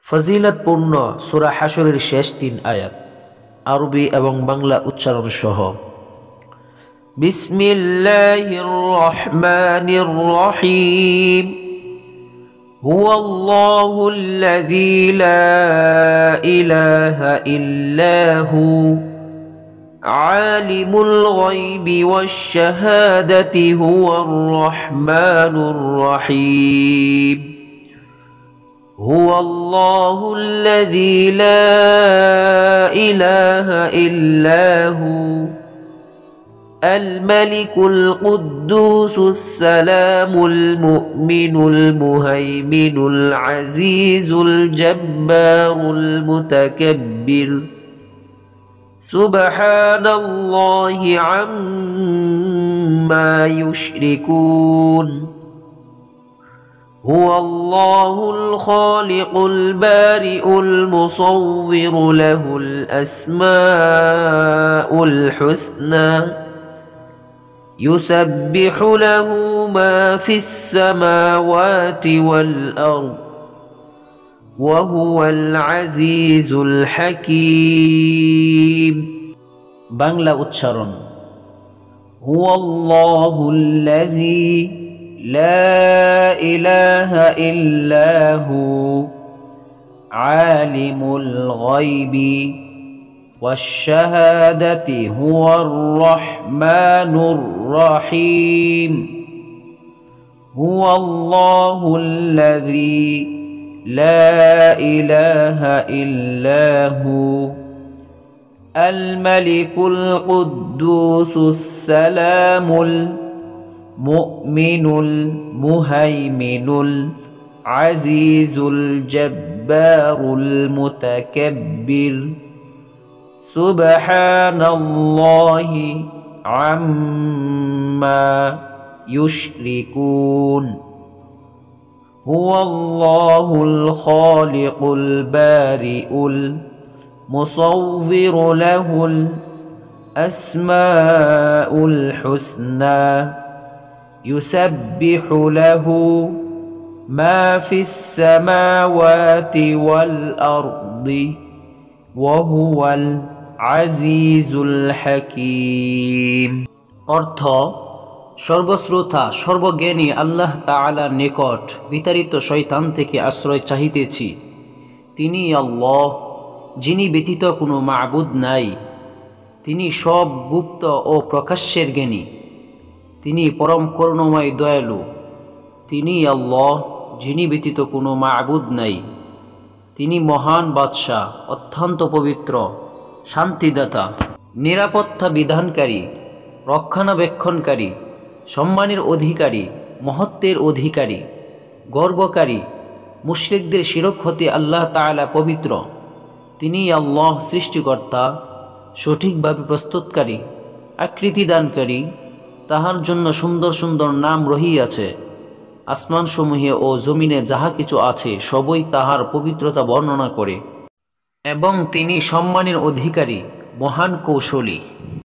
ফজিলতপূর্ণ সূরা হাশরের শেষ ৩ আয়াত আরবি এবং বাংলা উচ্চারণ সহ। বিসমিল্লাহির রহমানির রহিম। হুয়াল্লাহুল্লাযী লা ইলাহা ইল্লা হু আলিমুল গায়বি ওয়াশ শাহাদাতি হুয়ার রহমানুর রহিম। هو الله الذي لا إله إلا هو الملك القدوس السلام المؤمن المهيمن العزيز الجبار المتكبر سبحان الله عما يشركون هو الله الخالق البارئ المصور له الأسماء الحسنى يسبح له ما في السماوات والأرض وهو العزيز الحكيم। বাংলা উচ্চারণ। هو الله الذي لا إله إلا هو عالم الغيب والشهادة هو الرحمن الرحيم هو الله الذي لا إله إلا هو الملك القدوس السلام المؤمن المهيمن العزيز الجبار المتكبر سبحان الله عما يشركون هو الله الخالق البارئ المصور له الأسماء الحسنى يسبح له ما في السماوات والأرض وهو العزيز الحكيم। অর্থ, সর্বশ্রোতা সর্বজ্ঞানী আল্লাহ তাআলার নিকট বিতাড়িত শয়তান থেকে আশ্রয় চাহিতেছি। তিনি আল্লাহ, যিনি ব্যতীত কোনো মাবুদ নাই। তিনি সব গুপ্ত ও প্রকাশ্যের জ্ঞানী। তিনি পরম করুণাময় দয়ালু। তিনি আল্লাহ, যিনি ব্যতীত কোনো মাবুদ নাই। তিনি মহান বাদশাহ, অত্যন্ত পবিত্র, শান্তিদাতা, নিরাপত্তা বিধানকারী, রক্ষণাবেক্ষণকারী, সম্মানের অধিকারী, মহত্বের অধিকারী, গর্বকারী। মুশরিকদের শিরক হতে আল্লাহ তাআলা পবিত্র। তিনি আল্লাহ সৃষ্টিকর্তা, সঠিকভাবে প্রস্তুতকারী, আকৃতি দানকারী। তাহার জন্য সুন্দর সুন্দর নাম রহিয়াছে। আসমানসমূহে ও জমিনে যাহা কিছু আছে সবই তাহার পবিত্রতা বর্ণনা করে, এবং তিনি সম্মানের অধিকারী, মহান কৌশলী।